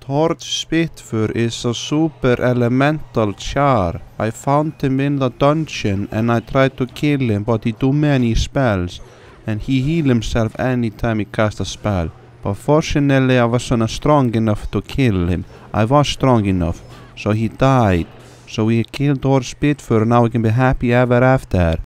Torch Spitfur is a super elemental char. I found him in the dungeon and I tried to kill him, but he do many spells and he heal himself anytime he cast a spell. But fortunately I wasn't strong enough to kill him. I was strong enough, so he died. So we killed Torch Spitfur, now we can be happy ever after.